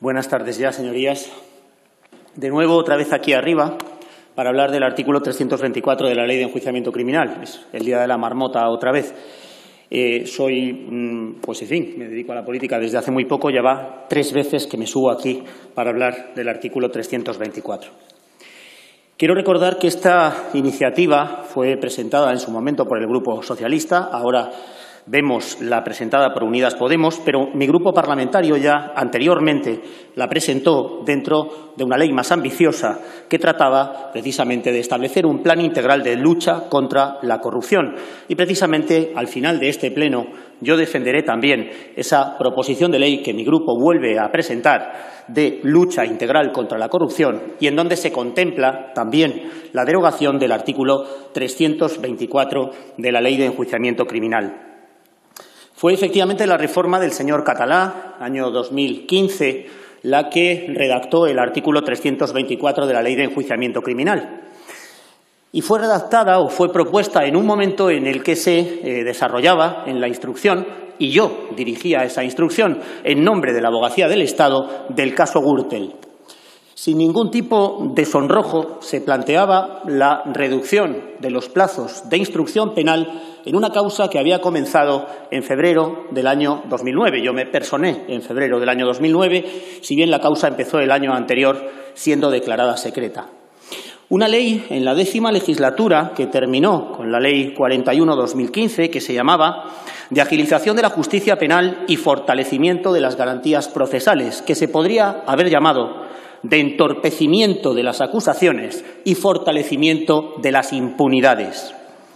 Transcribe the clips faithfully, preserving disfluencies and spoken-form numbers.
Buenas tardes ya, señorías. De nuevo, otra vez aquí arriba, para hablar del artículo trescientos veinticuatro de la Ley de Enjuiciamiento Criminal. Es el día de la marmota otra vez. Eh, soy, pues en fin, me dedico a la política desde hace muy poco, ya va tres veces que me subo aquí para hablar del artículo trescientos veinticuatro. Quiero recordar que esta iniciativa fue presentada en su momento por el Grupo Socialista, ahora vemos la presentada por Unidas Podemos, pero mi grupo parlamentario ya anteriormente la presentó dentro de una ley más ambiciosa que trataba precisamente de establecer un plan integral de lucha contra la corrupción. Y precisamente al final de este pleno yo defenderé también esa proposición de ley que mi grupo vuelve a presentar de lucha integral contra la corrupción y en donde se contempla también la derogación del artículo trescientos veinticuatro de la Ley de Enjuiciamiento Criminal. Fue efectivamente la reforma del señor Catalá, año dos mil quince, la que redactó el artículo trescientos veinticuatro de la Ley de Enjuiciamiento Criminal. Y fue redactada o fue propuesta en un momento en el que se eh, desarrollaba en la instrucción, y yo dirigía esa instrucción en nombre de la Abogacía del Estado, del caso Gürtel. Sin ningún tipo de sonrojo se planteaba la reducción de los plazos de instrucción penal en una causa que había comenzado en febrero del año dos mil nueve. Yo me personé en febrero del año dos mil nueve, si bien la causa empezó el año anterior siendo declarada secreta. Una ley en la décima legislatura que terminó con la Ley cuarenta y uno barra dos mil quince, que se llamaba de agilización de la justicia penal y fortalecimiento de las garantías procesales, que se podría haber llamado de entorpecimiento de las acusaciones y fortalecimiento de las impunidades.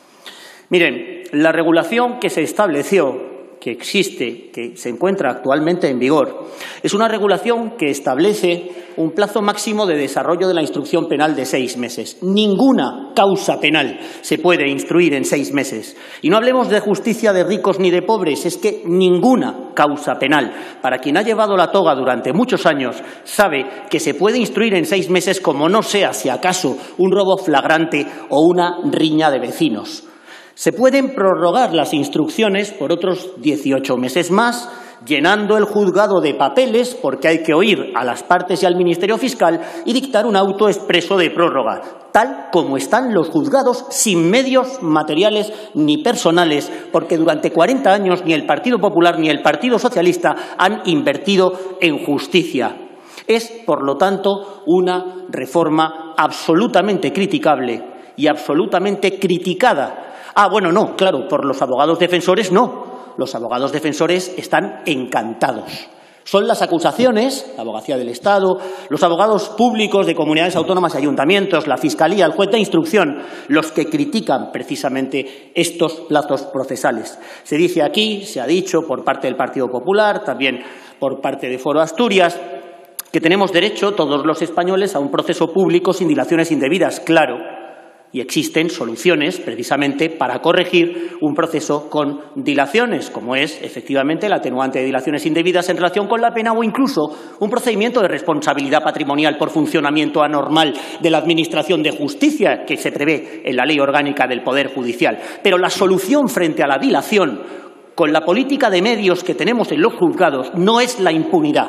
Miren, la regulación que se estableció, que existe, que se encuentra actualmente en vigor, es una regulación que establece un plazo máximo de desarrollo de la instrucción penal de seis meses. Ninguna causa penal se puede instruir en seis meses. Y no hablemos de justicia de ricos ni de pobres, es que ninguna causa penal, para quien ha llevado la toga durante muchos años, sabe que se puede instruir en seis meses como no sea, si acaso, un robo flagrante o una riña de vecinos. Se pueden prorrogar las instrucciones por otros dieciocho meses más, llenando el juzgado de papeles, porque hay que oír a las partes y al Ministerio Fiscal y dictar un auto expreso de prórroga, tal como están los juzgados, sin medios materiales ni personales, porque durante cuarenta años ni el Partido Popular ni el Partido Socialista han invertido en justicia. Es, por lo tanto, una reforma absolutamente criticable y absolutamente criticada. Ah, bueno, no, claro, por los abogados defensores no. Los abogados defensores están encantados. Son las acusaciones, la Abogacía del Estado, los abogados públicos de comunidades autónomas y ayuntamientos, la Fiscalía, el juez de instrucción, los que critican precisamente estos plazos procesales. Se dice aquí, se ha dicho por parte del Partido Popular, también por parte de Foro Asturias, que tenemos derecho, todos los españoles, a un proceso público sin dilaciones indebidas, claro. Y existen soluciones, precisamente, para corregir un proceso con dilaciones, como es, efectivamente, el atenuante de dilaciones indebidas en relación con la pena o incluso un procedimiento de responsabilidad patrimonial por funcionamiento anormal de la Administración de Justicia que se prevé en la Ley Orgánica del Poder Judicial. Pero la solución frente a la dilación, con la política de medios que tenemos en los juzgados, no es la impunidad.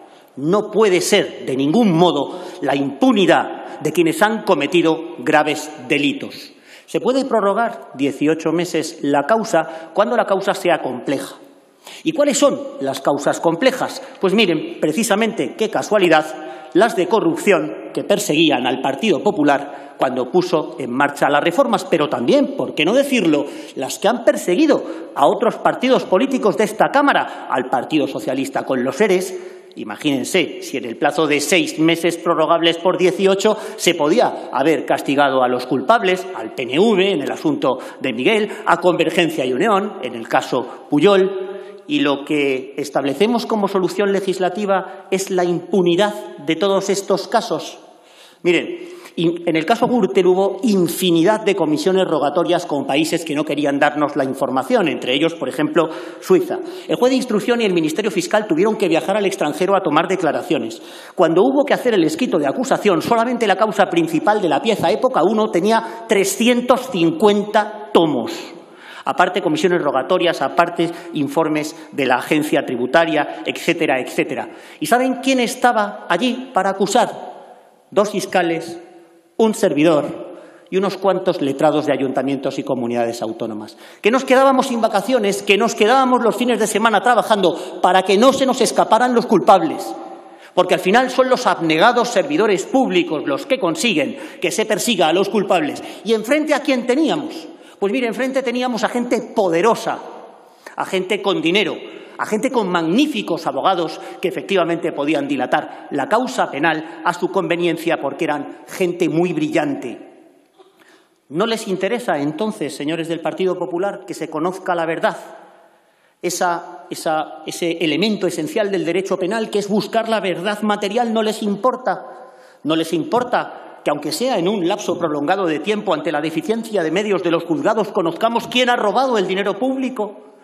No puede ser, de ningún modo, la impunidad de quienes han cometido graves delitos. Se puede prorrogar dieciocho meses la causa cuando la causa sea compleja. ¿Y cuáles son las causas complejas? Pues miren, precisamente, qué casualidad, las de corrupción que perseguían al Partido Popular cuando puso en marcha las reformas, pero también, por qué no decirlo, las que han perseguido a otros partidos políticos de esta Cámara, al Partido Socialista con los ERES. Imagínense si en el plazo de seis meses prorrogables por dieciocho se podía haber castigado a los culpables, al P N V en el asunto de Miguel, a Convergencia y Unión en el caso Pujol, y lo que establecemos como solución legislativa es la impunidad de todos estos casos. Miren, en el caso Gürtel hubo infinidad de comisiones rogatorias con países que no querían darnos la información, entre ellos, por ejemplo, Suiza. El juez de instrucción y el Ministerio Fiscal tuvieron que viajar al extranjero a tomar declaraciones. Cuando hubo que hacer el escrito de acusación, solamente la causa principal de la pieza época uno tenía trescientos cincuenta tomos. Aparte, comisiones rogatorias, aparte, informes de la agencia tributaria, etcétera, etcétera. ¿Y saben quién estaba allí para acusar? Dos fiscales, un servidor y unos cuantos letrados de ayuntamientos y comunidades autónomas. Que nos quedábamos sin vacaciones, que nos quedábamos los fines de semana trabajando para que no se nos escaparan los culpables. Porque al final son los abnegados servidores públicos los que consiguen que se persiga a los culpables. ¿Y enfrente a quién teníamos? Pues mire, enfrente teníamos a gente poderosa, a gente con dinero, a gente con magníficos abogados que efectivamente podían dilatar la causa penal a su conveniencia porque eran gente muy brillante. ¿No les interesa entonces, señores del Partido Popular, que se conozca la verdad? Esa, esa, ese elemento esencial del derecho penal, que es buscar la verdad material, ¿no les importa? ¿No les importa que, aunque sea en un lapso prolongado de tiempo, ante la deficiencia de medios de los juzgados, conozcamos quién ha robado el dinero público?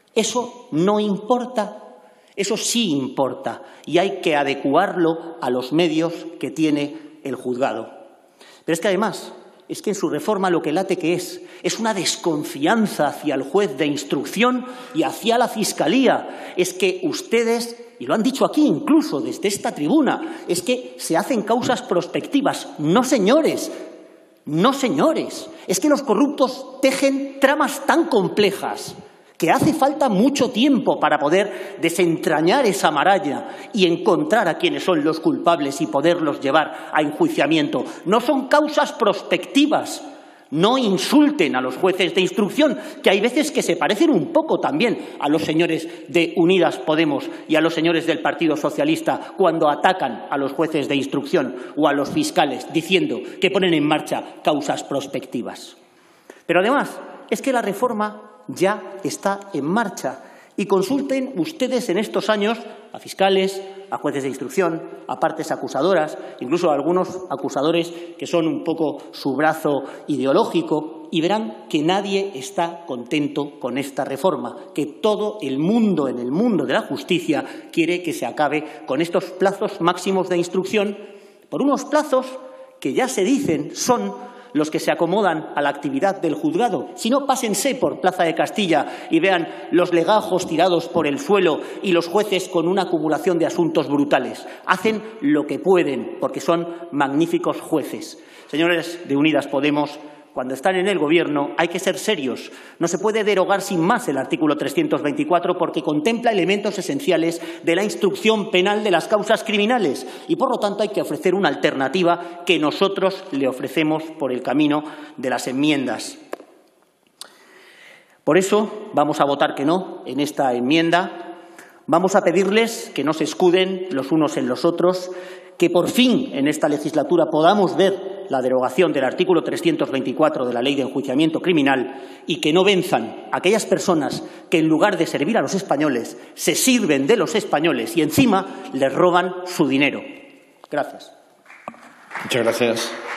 Eso no importa. Eso sí importa. Y hay que adecuarlo a los medios que tiene el juzgado. Pero es que además, es que en su reforma lo que late que es, es una desconfianza hacia el juez de instrucción y hacia la Fiscalía. Es que ustedes, y lo han dicho aquí incluso desde esta tribuna, es que se hacen causas prospectivas. No, señores, no, señores. Es que los corruptos tejen tramas tan complejas que hace falta mucho tiempo para poder desentrañar esa maraña y encontrar a quienes son los culpables y poderlos llevar a enjuiciamiento. No son causas prospectivas. No insulten a los jueces de instrucción, que hay veces que se parecen un poco también a los señores de Unidas Podemos y a los señores del Partido Socialista cuando atacan a los jueces de instrucción o a los fiscales, diciendo que ponen en marcha causas prospectivas. Pero además, es que la reforma ya está en marcha. Y consulten ustedes en estos años a fiscales, a jueces de instrucción, a partes acusadoras, incluso a algunos acusadores que son un poco su brazo ideológico, y verán que nadie está contento con esta reforma, que todo el mundo en el mundo de la justicia quiere que se acabe con estos plazos máximos de instrucción, por unos plazos que ya se dicen son los que se acomodan a la actividad del juzgado. Si no, pásense por Plaza de Castilla y vean los legajos tirados por el suelo y los jueces con una acumulación de asuntos brutales. Hacen lo que pueden, porque son magníficos jueces. Señores de Unidas Podemos, cuando están en el Gobierno hay que ser serios. No se puede derogar sin más el artículo trescientos veinticuatro porque contempla elementos esenciales de la instrucción penal de las causas criminales y, por lo tanto, hay que ofrecer una alternativa que nosotros le ofrecemos por el camino de las enmiendas. Por eso vamos a votar que no en esta enmienda. Vamos a pedirles que no se escuden los unos en los otros, que por fin en esta legislatura podamos ver la derogación del artículo trescientos veinticuatro de la Ley de Enjuiciamiento Criminal y que no venzan aquellas personas que, en lugar de servir a los españoles, se sirven de los españoles y encima les roban su dinero. Gracias. Muchas gracias.